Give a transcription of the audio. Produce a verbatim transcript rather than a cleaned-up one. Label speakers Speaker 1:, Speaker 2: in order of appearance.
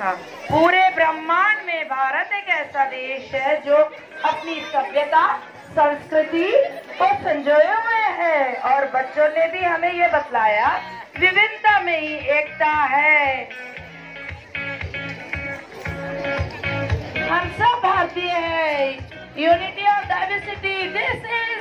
Speaker 1: हाँ, पूरे ब्रह्मांड में भारत एक ऐसा देश है जो अपनी सभ्यता संस्कृति को संजोए हुए है। और बच्चों ने भी हमें ये बतलाया, विविधता में ही एकता है। हम सब भारतीय हैं। Unity of diversity, this is